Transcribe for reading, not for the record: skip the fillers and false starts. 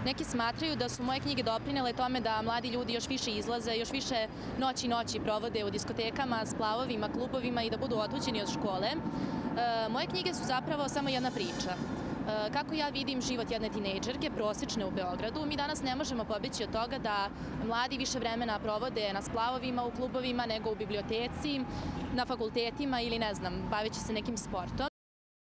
Neki smatraju da su moje knjige doprinele tome da mladi ljudi još više izlaze, još više noći provode u diskotekama, splavovima, klubovima i da budu otuđeni od škole. Moje knjige su zapravo samo jedna priča. Kako ja vidim život jedne tinejdžerke, prosečne u Beogradu, mi danas ne možemo pobeći od toga da mladi više vremena provode na splavovima, u klubovima, nego u biblioteci, na fakultetima ili ne znam, baveći se nekim sportom.